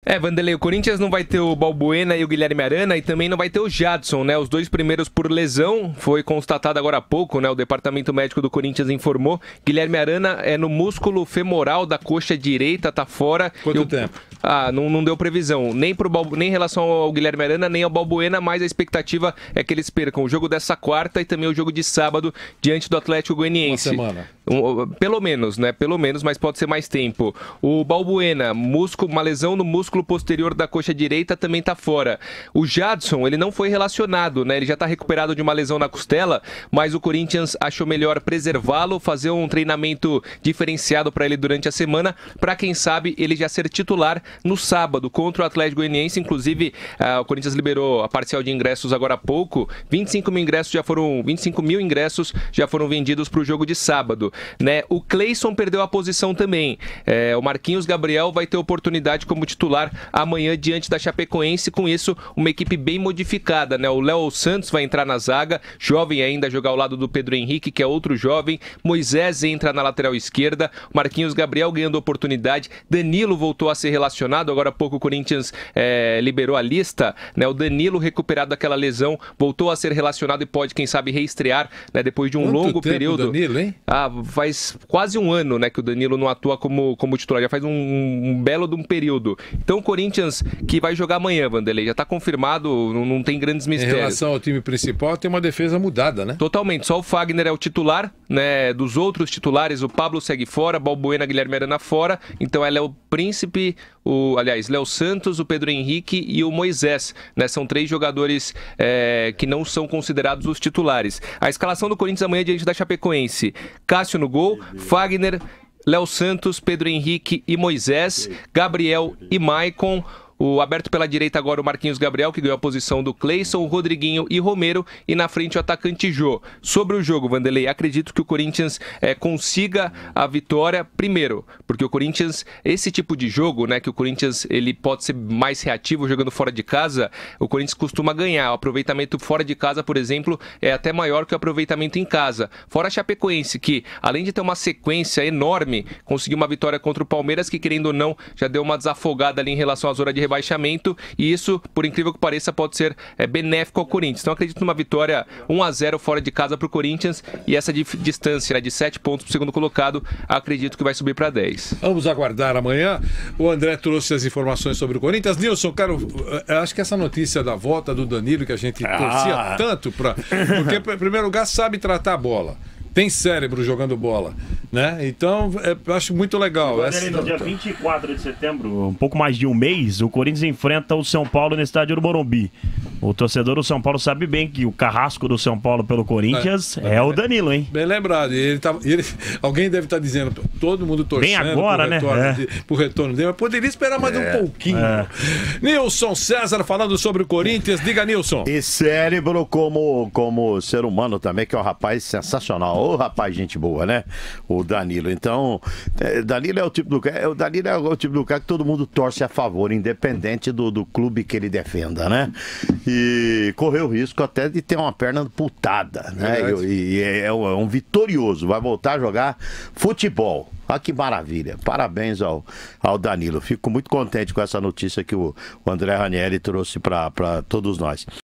Vanderlei, o Corinthians não vai ter o Balbuena e o Guilherme Arana e também não vai ter o Jadson, né? Os dois primeiros por lesão, foi constatado agora há pouco, né? O departamento médico do Corinthians informou. Guilherme Arana é no músculo femoral da coxa direita, tá fora. Quanto tempo? Não deu previsão, nem em relação ao Guilherme Arana, nem ao Balbuena, mas a expectativa é que eles percam o jogo dessa quarta e também o jogo de sábado diante do Atlético Goianiense. Uma semana. Pelo menos, né? Pelo menos, mas pode ser mais tempo. O Balbuena, uma lesão no músculo posterior da coxa direita, também tá fora. O Jadson, ele não foi relacionado, né? Ele já tá recuperado de uma lesão na costela, mas o Corinthians achou melhor preservá-lo, fazer um treinamento diferenciado para ele durante a semana, para quem sabe ele já ser titular no sábado contra o Atlético Goianiense. Inclusive, o Corinthians liberou a parcial de ingressos agora há pouco. 25 mil ingressos já foram vendidos para o jogo de sábado, né? O Cleison perdeu a posição também. O Marquinhos Gabriel vai ter oportunidade como titular amanhã diante da Chapecoense. Com isso, uma equipe bem modificada, né? O Léo Santos vai entrar na zaga, jovem ainda, jogar ao lado do Pedro Henrique, que é outro jovem. Moisés entra na lateral esquerda. Marquinhos Gabriel ganhando oportunidade. Danilo voltou a ser relacionado. Agora há pouco o Corinthians liberou a lista, né? O Danilo, recuperado daquela lesão, voltou a ser relacionado e pode, quem sabe, reestrear, né? Depois de um longo período. Danilo, hein? Faz quase um ano, né, que o Danilo não atua como titular. Já faz um belo de um período. Então o Corinthians, que vai jogar amanhã, Vanderlei, já está confirmado, não tem grandes mistérios. Em relação ao time principal, tem uma defesa mudada, né? Totalmente. Só o Fagner é o titular, né? Dos outros titulares, o Pablo segue fora, Balbuena, Guilherme Arana fora. Então ela é o Príncipe, Léo Santos, o Pedro Henrique e o Moisés, né? São três jogadores que não são considerados os titulares. A escalação do Corinthians amanhã diante da Chapecoense: Cássio no gol, Fagner, Léo Santos, Pedro Henrique e Moisés, Gabriel e Maicon. O aberto pela direita agora o Marquinhos Gabriel, que ganhou a posição do Cleison, o Rodriguinho e Romero, e na frente o atacante Jô. Sobre o jogo, Vanderlei, acredito que o Corinthians consiga a vitória, primeiro, porque o Corinthians, esse tipo de jogo, né, que o Corinthians ele pode ser mais reativo jogando fora de casa, o Corinthians costuma ganhar. O aproveitamento fora de casa, por exemplo, é até maior que o aproveitamento em casa. Fora a Chapecoense, que além de ter uma sequência enorme, conseguiu uma vitória contra o Palmeiras, que querendo ou não, já deu uma desafogada ali em relação à zona de rebaixamento, e isso, por incrível que pareça, pode ser benéfico ao Corinthians. Então acredito numa vitória 1-0 fora de casa para o Corinthians, e essa distância, né, de 7 pontos para o segundo colocado, acredito que vai subir para 10. Vamos aguardar amanhã. O André trouxe as informações sobre o Corinthians. Nilson, acho que essa notícia da volta do Danilo, que a gente torcia tanto para... Porque, em primeiro lugar, sabe tratar a bola. Tem cérebro jogando bola, né? Então, eu acho muito legal. No dia 24 de setembro, um pouco mais de um mês, o Corinthians enfrenta o São Paulo no estádio do Morumbi. O torcedor do São Paulo sabe bem que o carrasco do São Paulo pelo Corinthians é o Danilo, hein? Bem lembrado. Alguém deve estar dizendo, todo mundo torcendo. Bem agora, pro retorno dele, mas poderia esperar mais um pouquinho. Nilson César falando sobre o Corinthians. Diga, Nilson. E cérebro como ser humano também, que é um rapaz sensacional. Ô, rapaz, gente boa, né? O Danilo. Então, Danilo é o tipo do cara, que todo mundo torce a favor, independente do clube que ele defenda, né? E correu o risco até de ter uma perna amputada, né? E é um vitorioso, vai voltar a jogar futebol. Ah, que maravilha. Parabéns ao Danilo. Fico muito contente com essa notícia que o André Ranieri trouxe para todos nós.